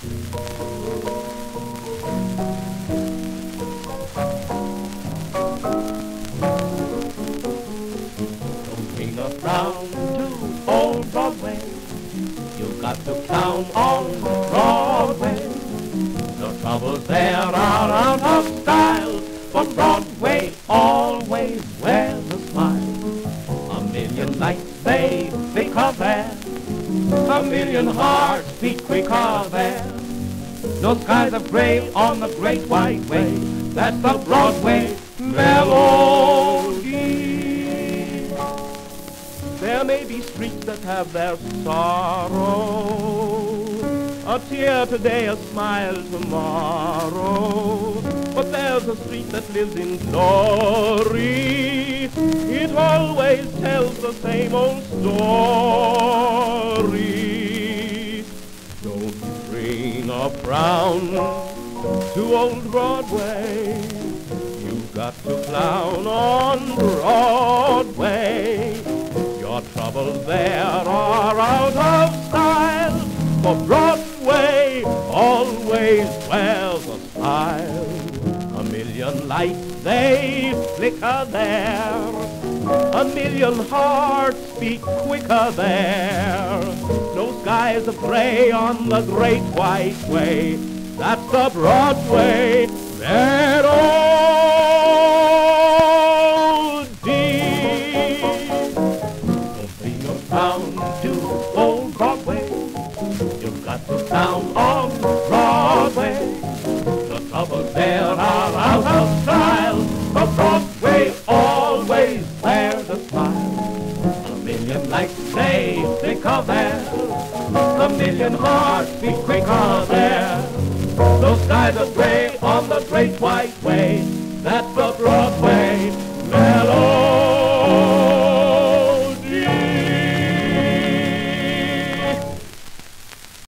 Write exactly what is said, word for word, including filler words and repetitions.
Bring us down to old Broadway. You got to count on Broadway. No troubles there are out of style, but Broadway always wears a smile. A million lights they flicker there, a million hearts beat quicker there. No skies of gray on the great white way. That's the Broadway melody. There may be streets that have their sorrow, a tear today, a smile tomorrow. But there's a street that lives in glory. It always tells the same old story. Don't bring a frown to old Broadway. You've got to clown on Broadway. Your troubles there are out of style, for Broadway always wears a smile. A million lights they flicker there, a million hearts beat quicker there. No skies of gray on the great white way. That's the Broadway melody. Don't bring your frown to old Broadway. You've got to sound on Broadway. The troubles there are out of style, but Broadway always wears a smile. A million lights they flicker there, a million hearts beat quicker there. Those skies are gray on the great white way. That's the Broadway.